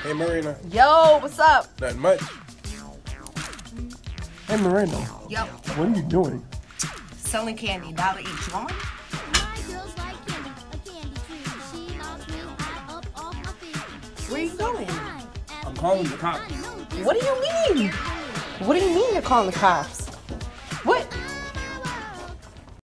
Hey, Marina. Yo, what's up? Nothing much. Hey, Marina. Yo, What are you doing? selling candy, $1 each. You want one? Where are you going? I'm calling the cops. What do you mean? What do you mean you're calling the cops?